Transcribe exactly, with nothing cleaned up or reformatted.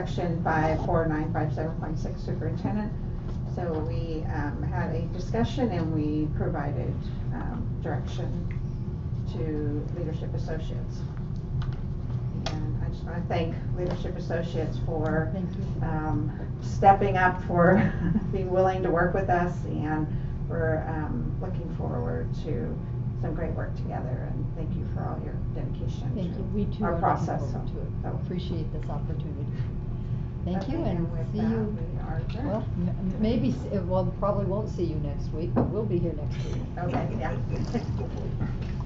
section five four nine five seven point six superintendent. So we um, had a discussion and we provided um, direction to Leadership Associates. And I just want to thank Leadership Associates for Thank you. um, stepping up, for being willing to work with us, and we're um, looking forward to some great work together. And thank you for all your dedication Thank to you. We too our are process. looking forward to it. So- Appreciate this opportunity. Thank Okay, you, and with see that, you. we are adjourned. Well, m- maybe, s- well, probably won't see you next week, but we'll be here next week. Okay, yeah.